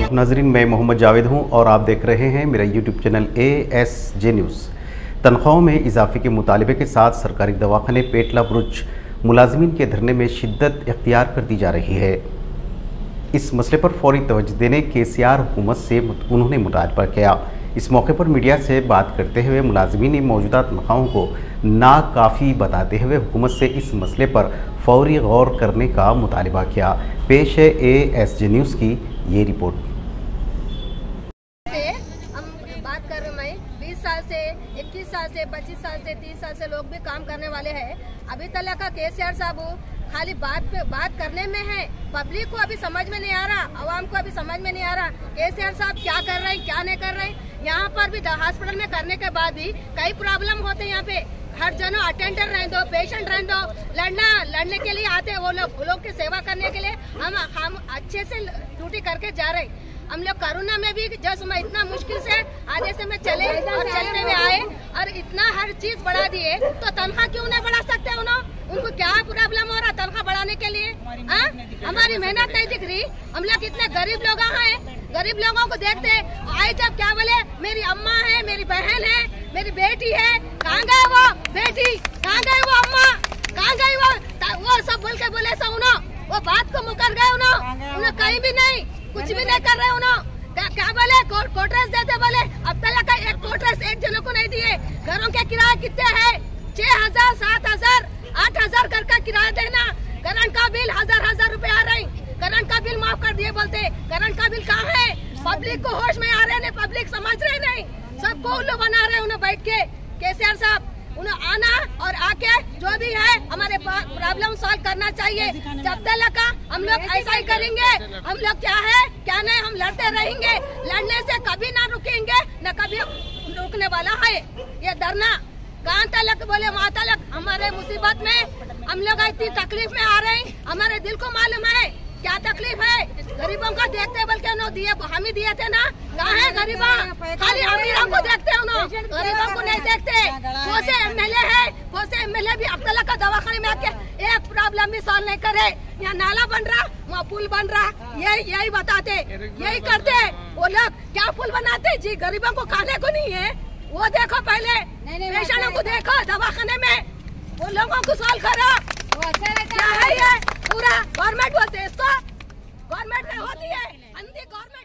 नाजरीन, मैं मोहम्मद जावेद हूं और आप देख रहे हैं मेरा यूट्यूब चैनल ASJ न्यूज़। तनख्वाहों में इजाफे के मुतालबे के साथ सरकारी दवाखाने पेटला बुरुज मुलाजमीन के धरने में शिद्दत इख्तियार कर दी जा रही है। इस मसले पर फौरी तवज्जो देने KCR हुकूमत से उन्होंने मुतालबा किया। इस मौके पर मीडिया से बात करते हुए मुलाजमीन ने मौजूदा तनख्वाहों को नाकाफ़ी बताते हुए हुकूमत से इस मसले पर फौरी गौर करने का मुतालबा किया। पेश है ASJ न्यूज़ की ये रिपोर्ट। हम बात कर रहे हैं 20 साल से 21 साल से 25 साल से 30 साल से लोग भी काम करने वाले हैं। अभी तक का KCR साहब खाली बात करने में है, पब्लिक को अभी समझ में नहीं आ रहा, आवाम को अभी समझ में नहीं आ रहा KCR साहब क्या कर रहे हैं क्या नहीं कर रहे हैं। यहाँ पर भी हॉस्पिटल में करने के बाद भी कई प्रॉब्लम होते हैं। यहाँ पे हर जनो अटेंडर रहने दो, पेशेंट रहने दो, लड़ने के लिए आते हैं वो लोग की सेवा करने के लिए हम अच्छे से ड्यूटी करके जा रहे हैं। हम लोग कोरोना में भी जब मैं इतना मुश्किल से आधे से में चले और चलते हुए आए और इतना हर चीज बढ़ा दिए, तो तनख्वाह क्यों नहीं बढ़ा सकते उनको क्या प्रॉब्लम हो रहा तनख्वाह बढ़ाने के लिए? हमारी मेहनत नहीं दिख रही। हम लोग इतने गरीब लोग हैं, गरीब लोगों को देखते आए जब क्या बोले मेरी अम्मा है, मेरी बहन है, मेरी बेटी है, कहाँ गए वो बेटी, कहाँ गए वो अम्मा, कहाँ गई वो सब बोल के बोले वो बात को मुकर गए उन्होंने कहीं भी नहीं कुछ भी नहीं कर रहे उन्होंने क्या बोले कोटरेस देते बोले। अब तक का एक कोटरेस एक जनों को नहीं दिए। घरों के किराए कितने हैं? 6,000 7,000 8,000 घर का किराया देना। करंट का बिल हजार रुपए आ रहे। करंट का बिल माफ कर दिए बोलते। करंट का बिल कहाँ है? पब्लिक को होश में आ रहे नहीं, पब्लिक समझ रहे नहीं, सबको उल्लू बना रहे उन्हें बैठ के। KCR साहब उन्हें आना और आके जो भी है हमारे प्रॉब्लम सॉल्व करना चाहिए। जब तक का हम लोग ऐसा ही करेंगे, हम लोग क्या है क्या नहीं हम लड़ते रहेंगे। लड़ने से कभी ना रुकेंगे न कभी रुकने वाला है। ये धरना कहाँ तक बोले वहाँ तक हमारे मुसीबत में हम लोग इतनी तकलीफ में आ रहे हैं। हमारे दिल को मालूम है क्या तकलीफ है। गरीबों को देखते बल्कि दिए हम ही दिए थे ना। कहाँ है गरीबा? खाली अमीरों को देखते हैं गरीबों को नहीं देखते। कौन से MLA है, कौन से MLA भी अब तक का दवाखाने में आके एक प्रॉब्लम भी सॉल्व नहीं करे। यहाँ नाला बन रहा, वहाँ पुल बन रहा, यही बताते, यही करते। वो लोग क्या पुल बनाते जी? गरीबों को खाने को नहीं है। वो देखो पहले पेशेंटों को देखो दवाखाने में, वो लोगों को सॉल्व करो। क्या है ये पूरा गवर्नमेंट बोलते हैं इसको, गवर्नमेंट में होती है अंधी गवर्नमेंट।